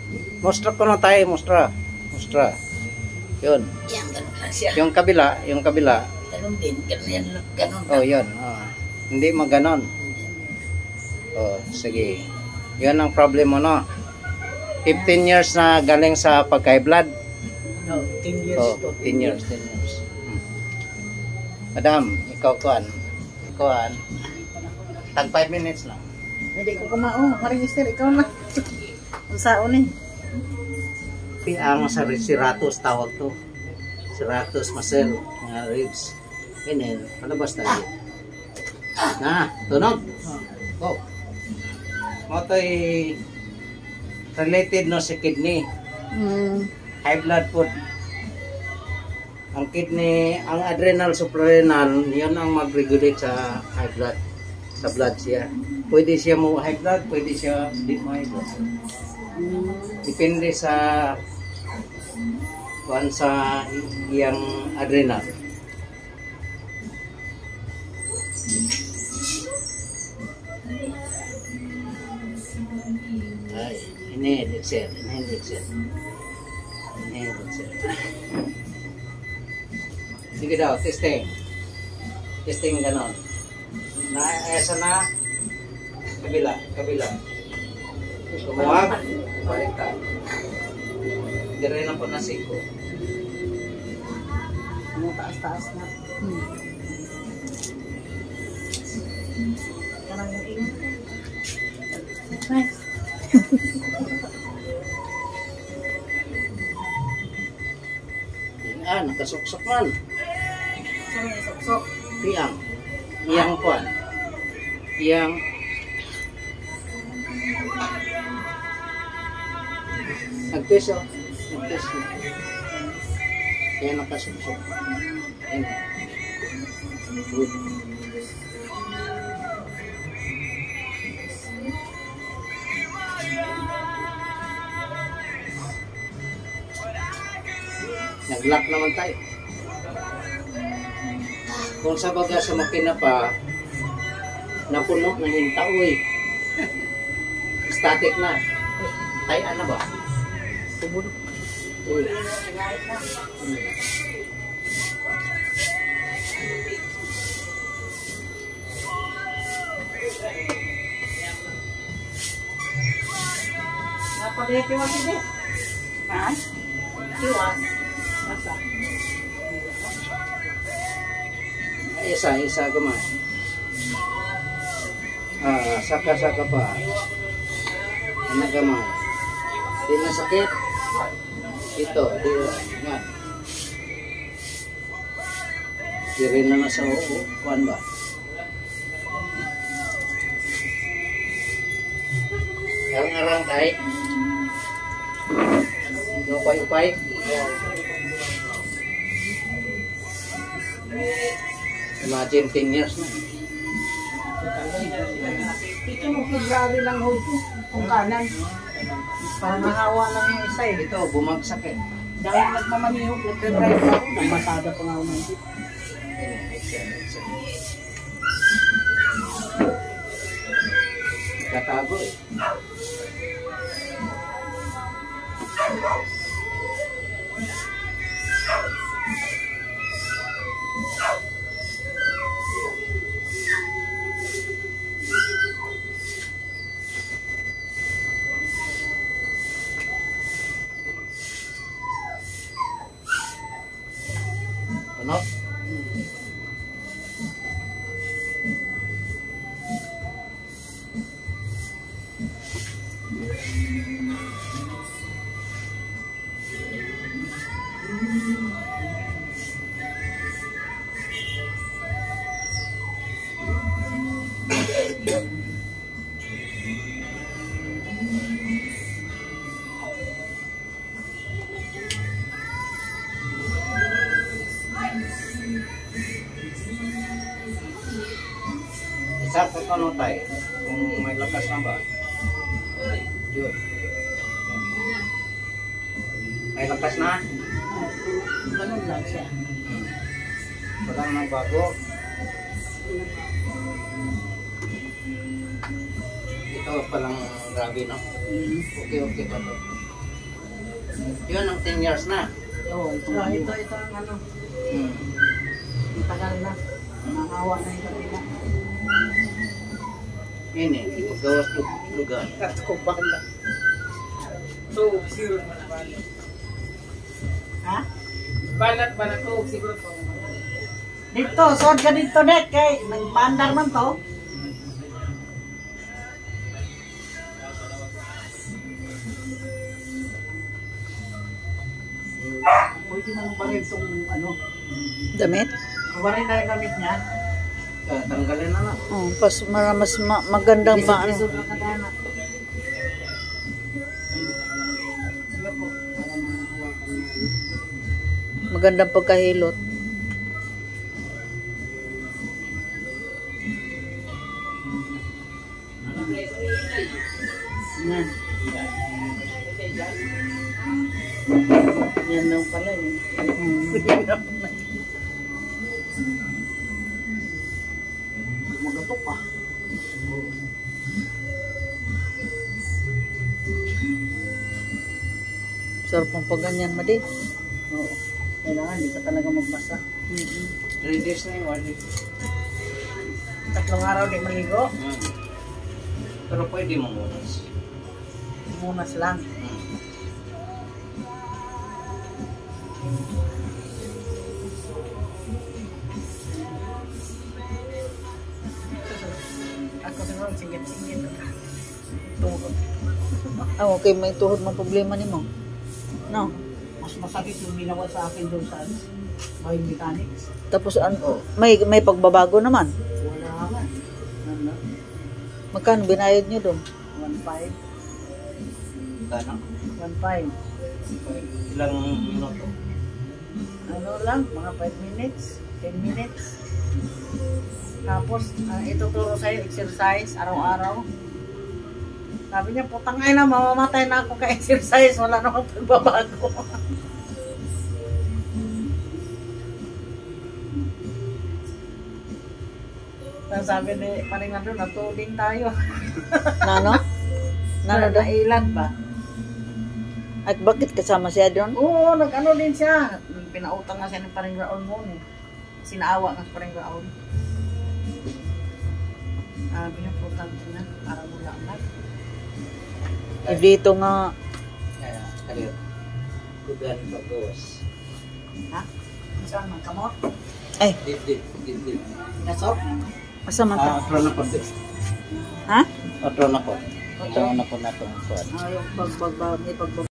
Mostra ko na tayo, mostra. Mostra. Yun. Yan, ganun lang siya. Yung kabila, yung kabila. Ganun din, ganun Oh, yun. Oh. Hindi maganon. Oh, sige. Yun ang problem mo, no? 15 years na galing sa pagka-high blood. No, 10 years Oh, to. 10 years, 10 years. Madam, ikaw kuan. Kuan. Tag 5 minutes lang. Hindi ko kumao. Marister, ikaw na. Ang saon eh. Ang sa siratus tawag to. Siratus muscle, mga ribs. Ganyan, palabas tayo. Na, tunog. Oh. Motoy related no sa kidney. High blood food. Ang kidney, ang adrenal suprarenal, yun ang mag-regulate sa high blood. Sa blood siya. Pwede siya mo high blood, pwede siya di mo high blood. Depende sa kuan sa iyang adrenal. Ay, inhale, exhale, inhale, exhale. Inhale, exhale. Sige daw, testing. Testing ganon. Esa na. Kabila, kabila. Kumuhag. Balik ka. Dire na po na 5. Ano, taas-taas na. Karang ingat. Nice. Nakasuksok man. Saan yung sok-sok? Iyang. Iyang kuan. Iyang. Nagtest oh. Nagtest oh. Kaya nakasuksok. Ayan. Good. Nag-lock naman tayo. Kung sa baga sa makina pa, napuno ng hintaoy. Static na. Ay, ano ba? Tumunog. Uy. Napagaya kiwas hindi? Ha? Kiwas? Masa? Isa gamay. Saka pa. Ano gamay? Di na sakit. Ito, di nga. Di rin na sa uo. Kuan ba? Arang-arang tayo. Upay-upay. Imagine 10 years na. Ito mo February lang ho ito. Kung kanan. Parang nangawa lang yung isa eh. Ito, bumagsak eh. Dahil nagmamanihog, nagdadrive ako. Nagmasada pa nga ako ng jeep. Katago eh. Ano? Isa ko ano tayo, kung may lakas na ba? Yun. May lakas na? Ganun lang siya. Walang nang bago. Ito palang grabe, no? Okay pa to. Yun ang 10 years na. Oo, ito ang ano, Hmm. ang tagal na. Nangawa na yung kanila. Ini, gawas lugar. At kubala. So, zero na balat. Ha? Balat ba na to? Siguro to. Dito, sod ka dito, Dek. Kay, nagpandar man to. Pwede man baril itong ano. Damit? Baril na yung gamit niya. Tanggalin na lang. Oh, mas magandang pa ano. Isod na kadana. Sige po. Magandang pagkahilot. Yan. Yan lang pala yun. Magatok pa. Sarap ang pagganyan, Madi. Oo. Kailangan, hindi ka talaga magbasa. 3 days na yung wali. 3 araw di maligo. Pero pwede mo munas. Munas lang. Ako siguro singgit-singgit. Tuhod. Ah, okay, may tuhod mo problema ni mo. No. Mas masakit yung ginawa sa akin doon sa biomechanics. Tapos may pagbabago naman. Wala nga. Ano? Magkano binayad niyo doon? 1.5. Gana? 1.5. Ilang minuto? Ano lang, mga 5 minutes, 10 minutes. Tapos, ituturo sa'yo exercise araw-araw. Sabi niya, putang ina, mamamatay na ako ka-exercise, wala namang pagbabago. Sabi ni Paringan doon, natuding tayo. Nano? Nano daw? Nailan ba? At bakit kasama siya doon? Oo, nag-ano din siya. Pinautang nga siya ng Paring Raon mo. Sinaawa nga sa Paring Raon. Sabi niya, putang ina, parang wala na. Eh, dito nga, Kaliyo. Lugar paggawas. Ha? Saan man kamot? ay, Did. Gasok? asa man ta? Atro na po. Ha? Atro na po. Atro na po na itong kuwan. Yung may